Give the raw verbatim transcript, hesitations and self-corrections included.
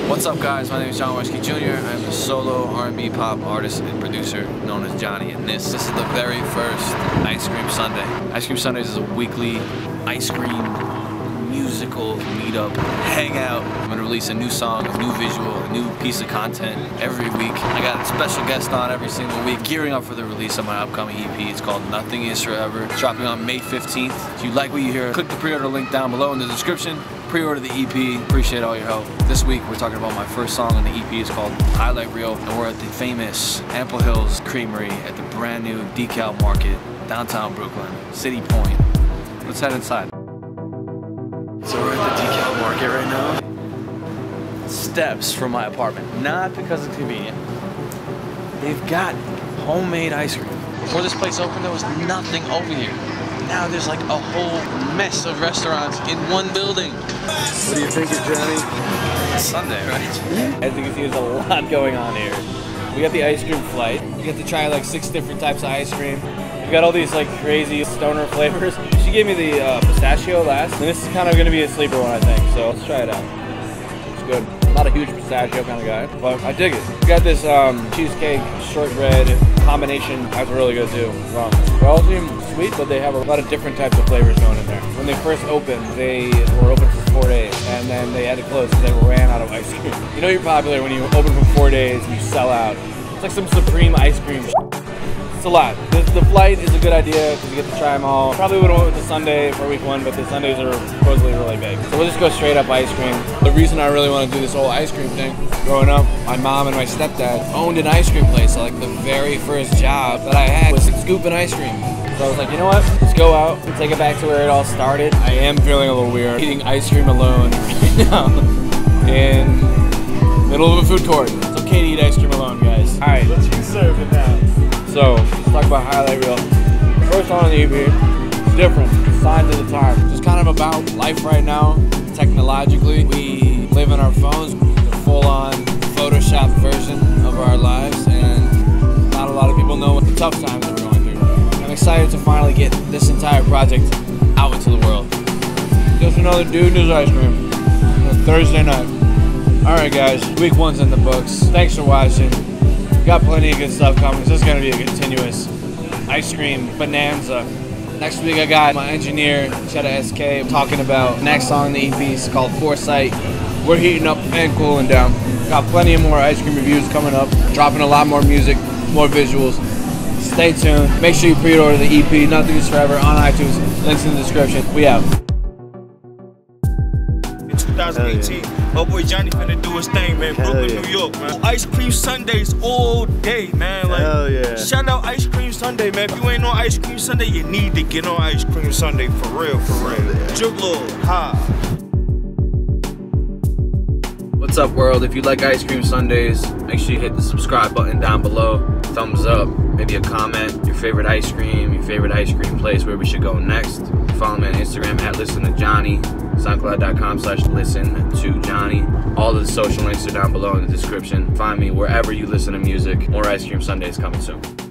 What's up, guys? My name is John Weskey Junior I'm a solo R and B pop artist and producer known as Johnny, and this, this is the very first Ice Cream Sunday. Ice Cream Sundays is a weekly ice cream musical meetup, hangout. I'm gonna release a new song, a new visual, a new piece of content every week. I got a special guest on every single week, gearing up for the release of my upcoming E P. It's called Nothing Is Forever. It's dropping on May fifteenth. If you like what you hear, click the pre-order link down below in the description. Pre-order the E P. Appreciate all your help. This week we're talking about my first song on the E P. It's called Highlight Reel, and we're at the famous Ample Hills Creamery at the brand new Decal Market, downtown Brooklyn, City Point. Let's head inside. So we're at the Decal Market right now. Steps from my apartment, not because it's convenient. They've got homemade ice cream. Before this place opened, there was nothing over here. Now there's like a whole mess of restaurants in one building. What do you think, Johnny? It's Sunday, right? As you can see, there's a lot going on here. We got the ice cream flight. You get to try like six different types of ice cream. We got all these like crazy stoner flavors. She gave me the uh, pistachio last, and this is kind of going to be a sleeper one, I think. So let's try it out. It's good. I'm not a huge pistachio kind of guy, but I dig it. We got this um, cheesecake shortbread combination. That's really good too. Wow. They all seem sweet, but they have a lot of different types of flavors going in there. When they first opened, they were open for four days, and then they had to close because they ran out of ice cream. You know you're popular when you open for four days and you sell out. It's like some supreme ice cream. It's a lot. The, the flight is a good idea because you get to try them all. Probably would have went with the Sunday for week one, but the Sundays are supposedly really big. So we'll just go straight up ice cream. The reason I really want to do this whole ice cream thing, growing up, my mom and my stepdad owned an ice cream place. So like the very first job that I had was scooping ice cream. So I was like, you know what? Let's go out and take it back to where it all started. I am feeling a little weird eating ice cream alone right now in the middle of a food court. It's okay to eat ice cream alone, guys. All right, let's get serving now. So, let's talk about Highlight Reel. First song on the E P, it's different, signs of the time. It's just kind of about life right now, technologically. We live in our phones, the full-on Photoshop version of our lives, and not a lot of people know what the tough times that we're going through. I'm excited to finally get this entire project out into the world. Just another dude in his ice cream on a Thursday night. Alright guys, week one's in the books. Thanks for watching. Got plenty of good stuff coming. This is going to be a continuous ice cream bonanza. Next week I got my engineer, Chetta S K, talking about next song in the E P. It's called Foresight. We're heating up and cooling down. Got plenty of more ice cream reviews coming up. Dropping a lot more music, more visuals. Stay tuned. Make sure you pre-order the E P, Nothing Is Forever, on iTunes. Links in the description. We out. twenty eighteen. Oh boy, Johnny finna do his thing, man. Hell Brooklyn, yeah. New York, man. Ice cream Sundays all day, man. Like, hell yeah. Shout out Ice Cream Sunday, man. If you ain't on Ice Cream Sunday, you need to get on Ice Cream Sunday for real, for real. Juke Lord, ha. What's up, world? If you like Ice Cream Sundays, make sure you hit the subscribe button down below. Thumbs up, maybe a comment, your favorite ice cream, your favorite ice cream place, where we should go next. Follow me on Instagram at Listen to Johnny, SoundCloud dot com slash Listen to Johnny. All of the social links are down below in the description. Find me wherever you listen to music. More Ice Cream Sundays coming soon.